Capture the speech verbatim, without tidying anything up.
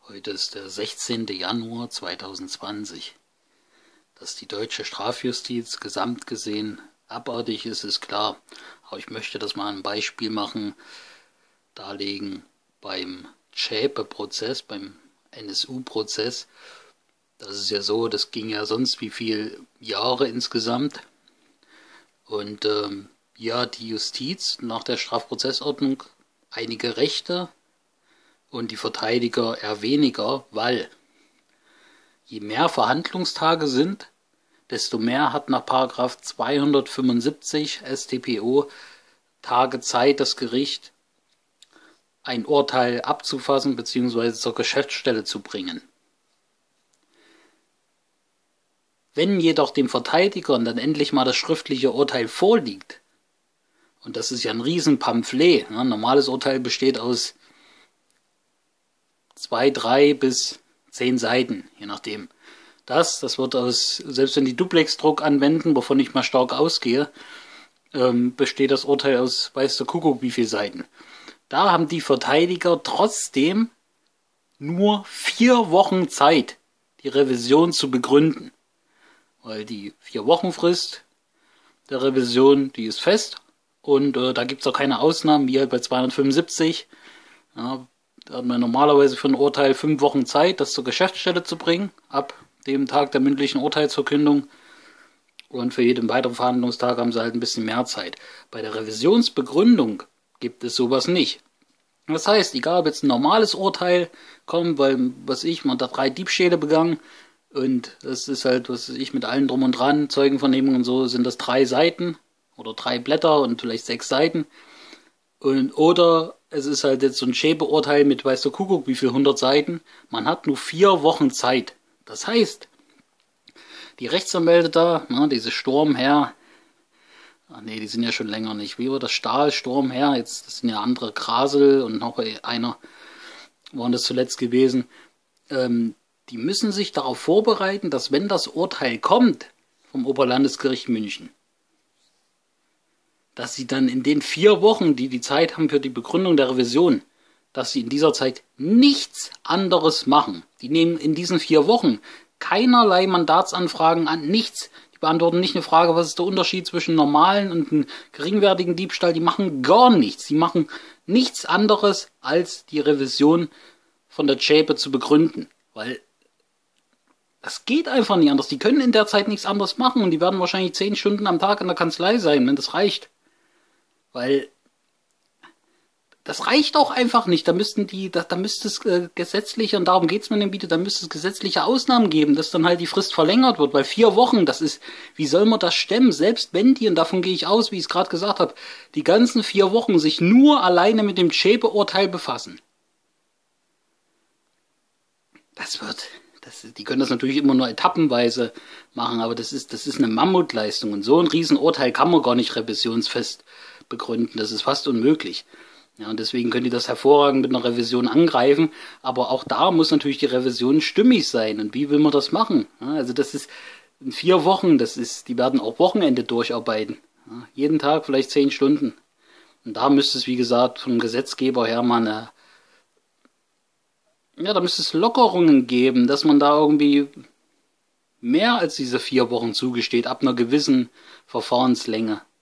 Heute ist der sechzehnte Januar zweitausendzwanzig. Dass die deutsche Strafjustiz gesamt gesehen abartig ist, ist klar. Aber ich möchte das mal ein Beispiel machen, darlegen beim Zschäpe-Prozess, beim N S U-Prozess. Das ist ja so, das ging ja sonst wie viele Jahre insgesamt. Und ähm, ja, die Justiz nach der Strafprozessordnung einige Rechte und die Verteidiger eher weniger, weil je mehr Verhandlungstage sind, desto mehr hat nach Paragraph zweihundertfünfundsiebzig S t p o Tage Zeit, das Gericht ein Urteil abzufassen bzw. zur Geschäftsstelle zu bringen. Wenn jedoch dem Verteidiger dann endlich mal das schriftliche Urteil vorliegt, und das ist ja ein Riesenpamphlet, ne? Ein normales Urteil besteht aus zwei, drei bis zehn Seiten, je nachdem. Das, das wird aus, selbst wenn die Duplexdruck anwenden, wovon ich mal stark ausgehe, ähm, besteht das Urteil aus, weiß der Kuckuck wie viele Seiten. Da haben die Verteidiger trotzdem nur vier Wochen Zeit, die Revision zu begründen. Weil die vier Wochen Frist der Revision, die ist fest und äh, da gibt es auch keine Ausnahmen, wie halt bei zweihundertfünfundsiebzig. Ja, da hat man normalerweise für ein Urteil fünf Wochen Zeit, das zur Geschäftsstelle zu bringen, ab dem Tag der mündlichen Urteilsverkündung. Und für jeden weiteren Verhandlungstag haben sie halt ein bisschen mehr Zeit. Bei der Revisionsbegründung gibt es sowas nicht. Das heißt, egal ob jetzt ein normales Urteil kommt, weil, was ich, man hat da drei Diebstähle begangen, und das ist halt, was ich mit allem drum und dran, Zeugenvernehmung und so, sind das drei Seiten oder drei Blätter und vielleicht sechs Seiten. Und, oder es ist halt jetzt so ein Zschäpe-Urteil mit weiß der Kuckuck wie viel hundert Seiten. Man hat nur vier Wochen Zeit. Das heißt, die Rechtsanwälte da, na, diese Sturmherr, ach nee, die sind ja schon länger nicht, wie war das Stahl, Sturmherr, jetzt, das sind ja andere, Grasel und noch einer waren das zuletzt gewesen, ähm, die müssen sich darauf vorbereiten, dass wenn das Urteil kommt vom Oberlandesgericht München, dass sie dann in den vier Wochen, die die Zeit haben für die Begründung der Revision, dass sie in dieser Zeit nichts anderes machen. Die nehmen in diesen vier Wochen keinerlei Mandatsanfragen an, nichts. Die beantworten nicht eine Frage, was ist der Unterschied zwischen normalen und einem geringwertigen Diebstahl. Die machen gar nichts. Die machen nichts anderes, als die Revision von der Zschäpe zu begründen. Weil das geht einfach nicht anders. Die können in der Zeit nichts anderes machen und die werden wahrscheinlich zehn Stunden am Tag in der Kanzlei sein, wenn das reicht. Weil das reicht auch einfach nicht. Da müssten die, da, da müsste es äh, gesetzliche, und darum geht's mir in dem Video, da müsste es gesetzliche Ausnahmen geben, dass dann halt die Frist verlängert wird, weil vier Wochen, das ist, wie soll man das stemmen? Selbst wenn die, und davon gehe ich aus, wie ich es gerade gesagt habe, die ganzen vier Wochen sich nur alleine mit dem Zschäpe-Urteil befassen. Das wird, das, die können das natürlich immer nur etappenweise machen, aber das ist, das ist eine Mammutleistung. Und so ein Riesenurteil kann man gar nicht revisionsfest begründen. Das ist fast unmöglich. Ja, und deswegen können die das hervorragend mit einer Revision angreifen. Aber auch da muss natürlich die Revision stimmig sein. Und wie will man das machen? Ja, also das ist in vier Wochen, das ist, die werden auch Wochenende durcharbeiten. Ja, jeden Tag vielleicht zehn Stunden. Und da müsste es, wie gesagt, vom Gesetzgeber her mal eine, ja, da müsste es Lockerungen geben, dass man da irgendwie mehr als diese vier Wochen zugesteht, ab einer gewissen Verfahrenslänge.